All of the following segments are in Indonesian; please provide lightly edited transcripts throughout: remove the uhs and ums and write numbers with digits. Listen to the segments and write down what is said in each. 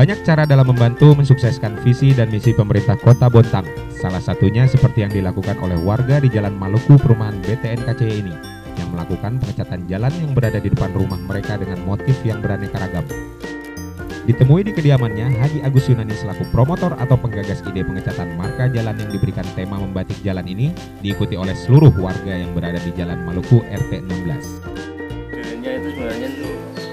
Banyak cara dalam membantu mensukseskan visi dan misi pemerintah Kota Bontang. Salah satunya seperti yang dilakukan oleh warga di Jalan Maluku Perumahan BTN KCY ini, yang melakukan pengecatan jalan yang berada di depan rumah mereka dengan motif yang beraneka ragam. Ditemui di kediamannya, Haji Agus Yunani selaku promotor atau penggagas ide pengecatan marka jalan yang diberikan tema membatik jalan ini, diikuti oleh seluruh warga yang berada di Jalan Maluku RT 16. Idenya itu sebenarnya itu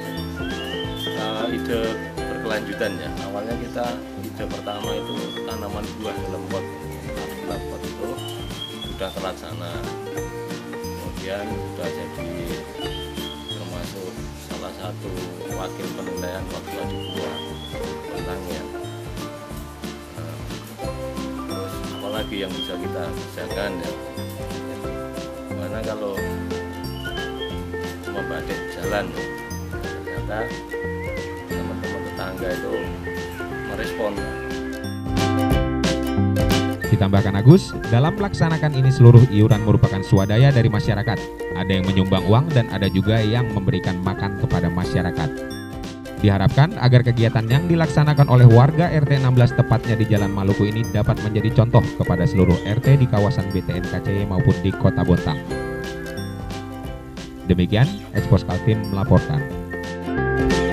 ide berkelanjutan ya. Awalnya ide pertama itu tanaman buah dalam pot itu sudah terlaksana, kemudian sudah jadi termasuk salah satu wakil penilaian waktu adi buah Bontang ya. Terus apalagi yang bisa kita kerjakan ya, karena kalau membatik jalan ternyata teman-teman tetangga itu merespon. Ditambahkan Agus, dalam melaksanakan ini seluruh iuran merupakan swadaya dari masyarakat. Ada yang menyumbang uang dan ada juga yang memberikan makan kepada masyarakat. Diharapkan agar kegiatan yang dilaksanakan oleh warga RT 16 tepatnya di Jalan Maluku ini dapat menjadi contoh kepada seluruh RT di kawasan BTN KCY maupun di Kota Bontang. Demikian, Expos Kaltim melaporkan.